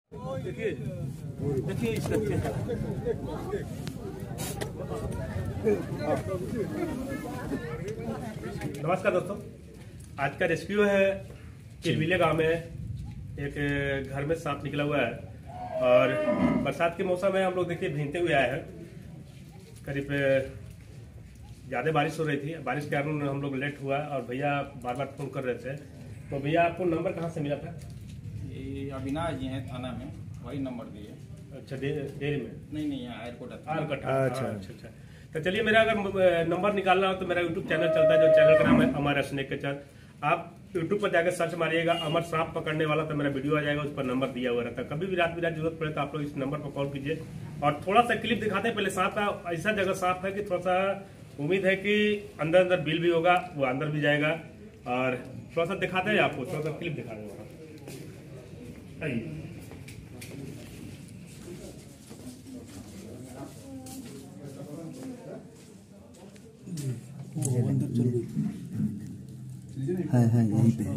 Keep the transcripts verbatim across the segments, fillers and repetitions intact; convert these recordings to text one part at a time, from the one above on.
देखिए देखिए इस नमस्कार दोस्तों, आज का रेस्क्यू है किलबिले गांव में। एक घर में सांप निकला हुआ है और बरसात के मौसम में हम लोग देखिए भीगते हुए आए हैं। करीब ज़्यादा बारिश हो रही थी, बारिश के कारण हम लोग लेट हुआ और भैया बार बार फोन कर रहे थे। तो भैया आपको नंबर कहाँ से मिला था? ये अविनाश जी हैं थाना में, वही नंबर दिए। अच्छा, डेयरी में? नहीं नहीं, यहाँ एयरपोर्ट एयरपोर्ट। अच्छा अच्छा अच्छा। तो चलिए, मेरा अगर नंबर निकालना हो तो मेरा यूट्यूब चैनल चलता है, जो चैनल का नाम है अमर स्नेक कैचर। आप यूट्यूब पर जाकर सर्च मारिएगा अमर सांप पकड़ने वाला, तो मेरा वीडियो आ जाएगा, उस पर नंबर दिया हुआ रहता है। कभी भी रात बिरात जरूरत पड़े तो आप लोग इस नंबर पर कॉल कीजिए। और थोड़ा सा क्लिप दिखाते हैं पहले सांप का। ऐसा जगह सांप है कि थोड़ा सा उम्मीद है कि अंदर अंदर बिल भी होगा, वो अंदर भी जाएगा। और थोड़ा सा दिखाते हैं आपको, थोड़ा सा क्लिप दिखा देंगे। है है यहीं पे है,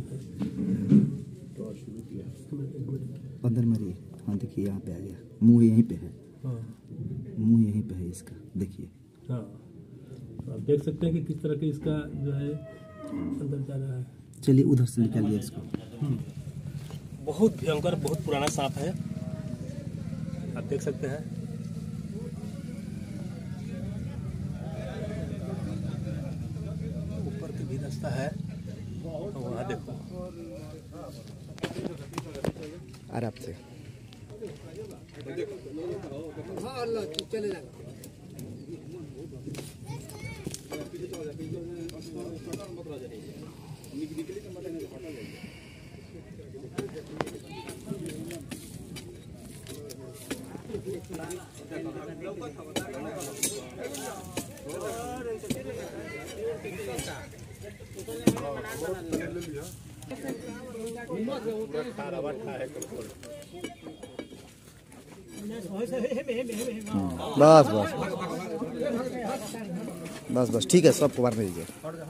अंदर मरी। हाँ देखिए, यहाँ पे आ गया, मुंह यहीं पे है। मुंह यहीं पे है इसका, देखिए। हाँ, आप देख सकते हैं कि किस तरह के इसका जो है अंदर जा रहा है। चलिए उधर से निकालिए इसको। बहुत भयंकर, बहुत पुराना सांप है, आप देख सकते हैं। ऊपर के भी रास्ता है, वहाँ देखो आराम से। बस बस बस बस ठीक है, सबको मारने दीजिए।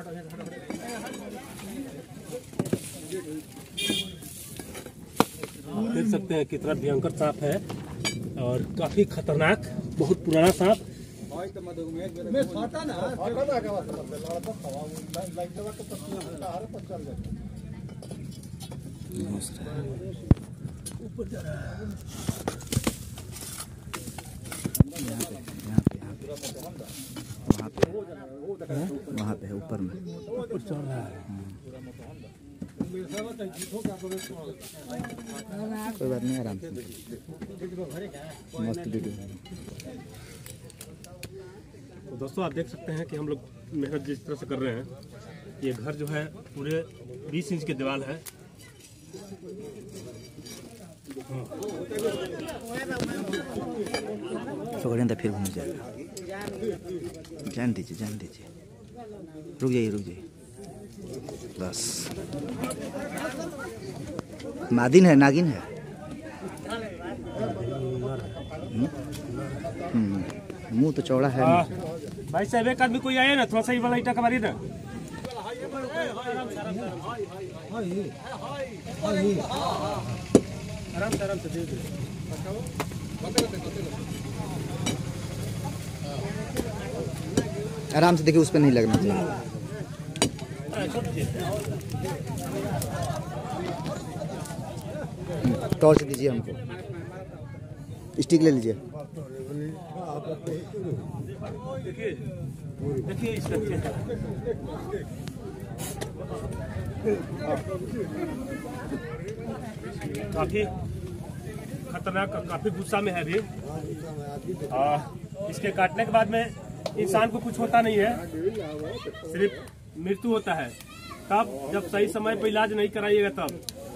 देख सकते हैं कितना भयंकर सांप है और काफी खतरनाक, बहुत पुराना सांप। ऊपर जा रहा है, वहाँ पे वहाँ पे है, ऊपर में ऊपर चढ़ रहा है। कोई बात नहीं, आराम से, मस्त वीडियो है। तो दोस्तों, आप देख सकते हैं कि हम लोग मेहनत जिस तरह से कर रहे हैं। ये घर जो है पूरे बीस इंच की दीवार है। पकड़ें तो फिर घूम जाएगा। जान दीजिए, जान दीजिए, रुक जाइए, रुक जाइए, बस। नागिन है, नागिन है। मुंह तो चौड़ा है। भाई साहब, एक आदमी कोई आया ना, थोड़ा सा वाला ईटा कमारी ना। आराम से, आराम से दे दे। आराम से देखिए, उस पर नहीं लगना चाहिए। टॉर्च दीजिए हमको, स्टिक ले लीजिए। देखिए देखिए इस तरह काफी खतरनाक, काफी गुस्सा में है अभी। आ, इसके काटने के बाद में इंसान को कुछ होता नहीं है, सिर्फ मृत्यु होता है। तब जब सही समय पर इलाज नहीं कराइएगा तब।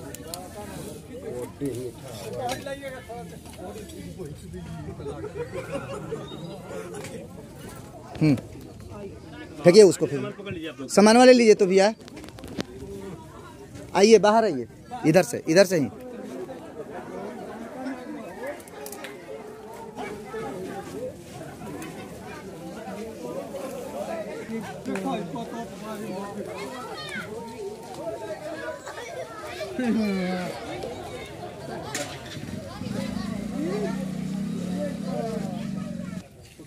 हम्म फेंकिए उसको, फिर सामान वाले लीजिए। तो भैया आइए, बाहर आइए, इधर से, इधर से ही।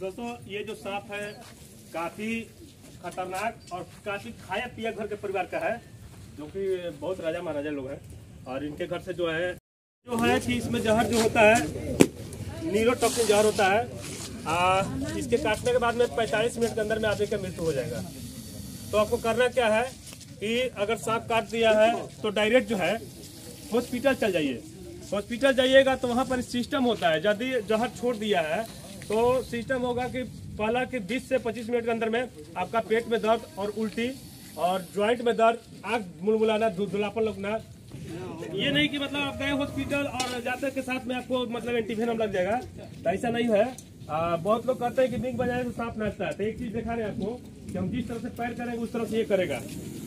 दोस्तों ये जो सांप है काफी खतरनाक और काफी खाया पिया घर के परिवार का है, जो कि बहुत राजा महाराजा लोग हैं। और इनके घर से जो है जो है कि इसमें जहर जो होता है न्यूरोटॉक्सिन जहर होता है। आ, इसके काटने के बाद में पैंतालीस मिनट के अंदर में आदमी का मृत्यु हो जाएगा। तो आपको करना क्या है कि अगर सांप काट दिया है तो डायरेक्ट जो है हॉस्पिटल चल जाइए। हॉस्पिटल जाइएगा तो वहाँ पर सिस्टम होता है, यदि जहर छोड़ दिया है तो सिस्टम होगा कि पहला कि बीस से पच्चीस मिनट के अंदर में आपका पेट में दर्द और उल्टी और ज्वाइंट में दर्द, आँख मुलमुलाना, धुंधलापन लगना। ये नहीं कि मतलब आप गए हॉस्पिटल और जाते के साथ में आपको मतलब एंटीवेनम लग जाएगा, तो ऐसा नहीं है। आ, बहुत लोग कहते हैं कि बिग बजाए तो सांप नाचता है। तो एक चीज दिखा रहे हैं आपको कि हम जिस तरह से पैर करेंगे उस तरह से ये करेगा।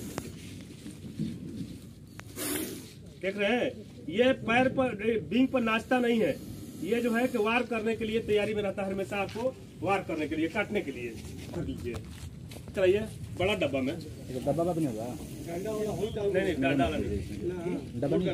देख रहे हैं, ये पैर पर बिंग पर नाचता नहीं है, ये जो है कि वार करने के लिए तैयारी में रहता है हमेशा, आपको वार करने के लिए, काटने के लिए। कर लीजिए, चलिए बड़ा डब्बा में डब्बा का नहीं होगा, नहीं नहीं डाला नहीं, डब्बा नहीं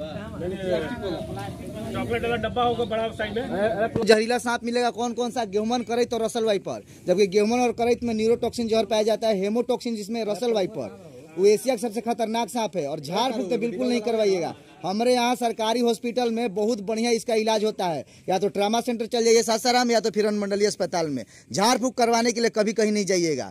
है, चॉकलेट वाला डब्बा होगा बड़ा साइज में। जहरीला सांप मिलेगा कौन कौन सा? गेहूमन, करैत और रसल वाइपर। जबकि गेहूमन और करैत में न्यूरोटॉक्सिन जहर पाया जाता है, हेमोटॉक्सिन जिसमें रसल वाइपर। वो एशिया का सबसे खतरनाक सांप है। और झाड़ फूक तो बिल्कुल नहीं करवाइएगा। हमारे यहाँ सरकारी हॉस्पिटल में बहुत बढ़िया इसका इलाज होता है। या तो ट्रामा सेंटर चल जाइए सासाराम, या तो फिर अनुमंडलीय अस्पताल में। झाड़ फूक करवाने के लिए कभी कहीं नहीं जाइएगा।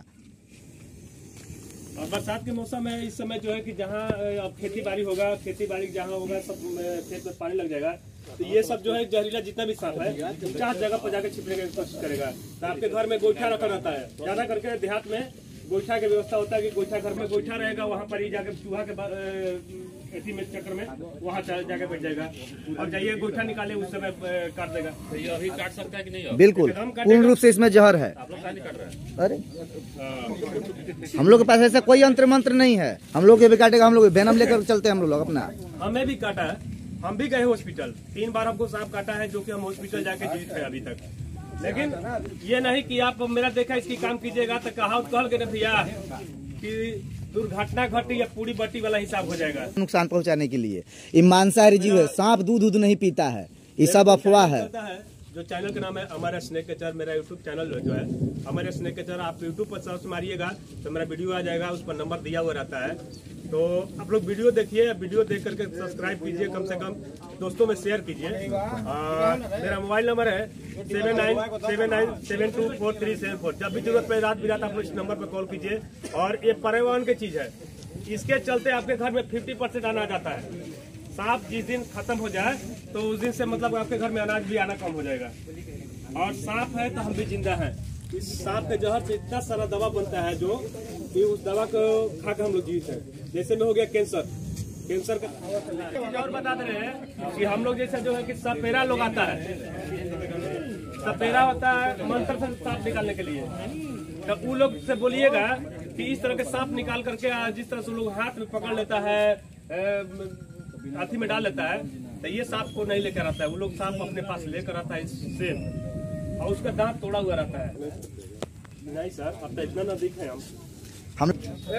और बरसात के मौसम है, इस समय जो है कि जहाँ अब खेती बाड़ी होगा, खेती बाड़ी जहाँ होगा सब खेत में पानी लग जाएगा। तो ये सब जो है जहरीला जितना भी सांप है चार जगह पर जाकर छिपने की कोशिश करेगा। तो आपके घर में गोईठा रखा रहता है, ज्यादा करके देहात में गोईठा की व्यवस्था होता है कि गोईठा घर में गोईठा रहेगा, वहाँ पर ही जाकर चूहा के एथी में चक्कर में वहाँ जाके बैठ जाएगा और जाइए गोईठा निकाले, उस समय काट देगा। तो ये अभी काट सकता है कि नहीं? बिल्कुल, पूर्ण रूप से इसमें जहर है। आप लोग काट रहे हैं? अरे हम लोग के पास ऐसा कोई यंत्र मंत्र नहीं है। हम लोग ये भी काटेगा, हम लोग वेनम लेकर चलते हैं हम लोग अपना। हमें भी काटा है, हम भी गए हॉस्पिटल, तीन बार हमको सांप काटा है, जो कि हम हॉस्पिटल जाके जीवित है अभी तक। लेकिन ये नहीं कि आप मेरा देखा इसकी काम कीजिएगा तो कहा कह के भैया कि दुर्घटना घटी या पूरी बट्टी वाला हिसाब हो जाएगा। नुकसान पहुंचाने के लिए ये मांसाहारी जीव है। सांप दूध दूध नहीं पीता है, ये सब अफवाह है। जो चैनल का नाम है हमारा स्नेक कैचर, मेरा यूट्यूब चैनल जो है हमारे स्नेक कैचर, आप यूट्यूब पर सर्च मारिएगा तो मेरा वीडियो आ जाएगा, उस पर नंबर दिया हुआ रहता है। तो आप लोग वीडियो देखिए, वीडियो देख करके सब्सक्राइब कीजिए, कम से कम दोस्तों में शेयर कीजिए। मेरा मोबाइल नंबर है seven nine seven nine seven two four three seven four. जब भी जरूरत पड़े रात बिरात आप लोग इस नंबर पर कॉल कीजिए। और ये परिवहन की चीज है, इसके चलते आपके घर में फिफ्टी परसेंट अनाज आता है। सांप जिस दिन खत्म हो जाए तो उस दिन से मतलब आपके घर में अनाज भी आना कम हो जाएगा। और सांप है तो हम भी जिंदा हैं। इस सांप के जहर से इतना सारा दवा बनता है जो कि उस दवा को खा कर हम लोग जीवित हैं। जैसे में हो गया कैंसर, कैंसर का और बता दे रहे हैं कि हम लोग जैसे जो है कि सपेरा लोग आता है, सपेरा होता है मंत्र से सांप निकालने के लिए। तो वो लोग से बोलिएगा कि इस तरह के सांप निकाल करके जिस तरह से लोग हाथ में पकड़ लेता है, हाथी में डाल लेता है, तो ये सांप को नहीं लेकर आता है। वो लोग सांप अपने पास लेकर आता है इससे, और उसका दांत तोड़ा हुआ रहता है। नहीं सर, अब तो इतना नजदीक है हम हम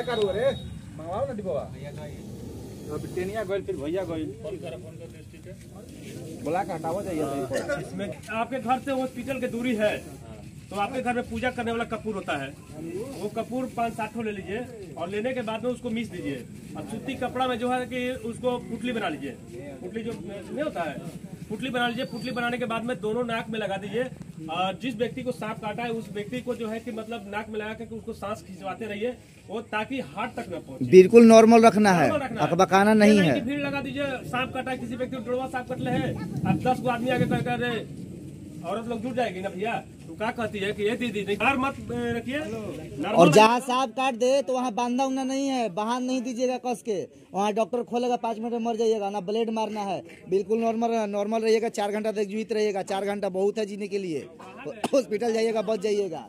बोला के हटावा जाइए। इसमें आपके घर से हॉस्पिटल की दूरी है, तो आपके घर में पूजा करने वाला कपूर होता है, वो कपूर पाँच सात ठो ले लीजिए और लेने के बाद में उसको मीस दीजिए। अब सूती कपड़ा में जो है कि उसको पुतली बना लीजिए, पुतली जो नहीं होता है पुतली बना लीजिए। पुतली बनाने के बाद में दोनों नाक में लगा दीजिए। और जिस व्यक्ति को सांप काटा है उस व्यक्ति को जो है कि मतलब नाक में लगा करके उसको सांस खिंचवाते रहिए, वो ताकि हार्ट तक न पहुंचे। बिल्कुल नॉर्मल रखना है, अकबकाना नहीं है। भीड़ लगा दीजिए, सांप काटा है किसी व्यक्ति को, जुड़वा सांप कटले है, अब दस गो आदमी आगे कर कर रहे, औरत लोग जुट जाएगी ना भैया। तो क्या कहती है कि ये दीदी डर मत रखिए। और जहाँ सांप काट दे तो वहाँ बांधा उना नहीं है, बांध नहीं दीजिएगा कस के। वहाँ डॉक्टर खोलेगा, पाँच मिनट में मर जाइएगा, ना ब्लेड मारना है। बिल्कुल नॉर्मल नॉर्मल रहिएगा, चार घंटा तक जीवित रहिएगा। चार घंटा बहुत है जीने के लिए। हॉस्पिटल जाइएगा, बच जाइएगा।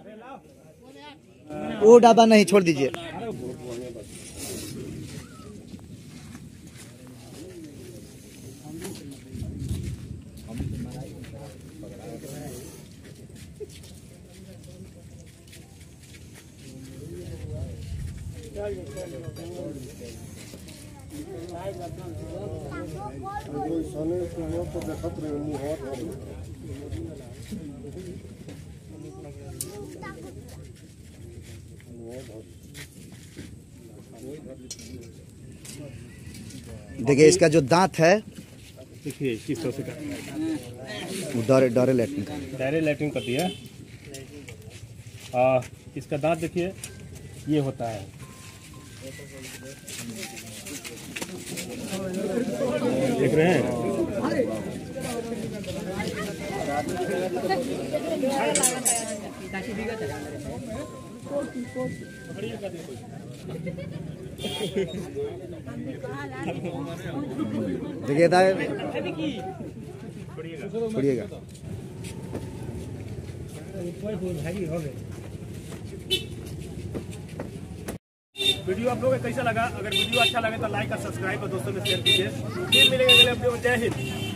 वो डब्बा नहीं, छोड़ दीजिए। देखिए इसका जो दांत है देखिए किस तरह से कर वो डरे डरे लैट्रिन का डायरेक्ट लैट्रिन कर दिया। आ, इसका दांत देखिए ये होता है। देख रहे हैं देखिए इधर छोड़िएगा। वीडियो आप लोगों को कैसा लगा? अगर वीडियो अच्छा लगे तो लाइक और सब्सक्राइब और दोस्तों में शेयर कीजिए। फिर मिलेंगे अगले वीडियो में। जय हिंद।